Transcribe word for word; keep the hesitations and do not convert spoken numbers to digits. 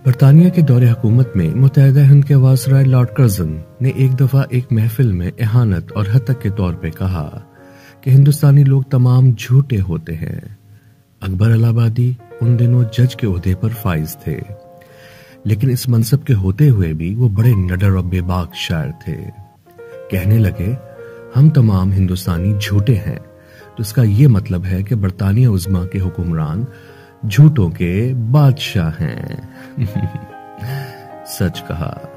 बरतानिया के दौरे हुकूमत में मुत्तहदा हिंद के वायसराय लॉर्ड कर्जन ने एक दफा एक महफिल में एहानत और हतक के तौर पे कहा कि हिंदुस्तानी लोग तमाम झूठे होते हैं। अकबर इलाहाबादी उन दिनों जज के ओहदे पर फाइज थे, लेकिन इस मनसब के होते हुए भी वो बड़े निडर और बेबाक शायर थे। कहने लगे, हम तमाम हिंदुस्तानी झूठे हैं, तो इसका ये मतलब है कि बरतानिया उज़्मा के हुक्मरान झूठों के बादशाह हैं। सच कहा।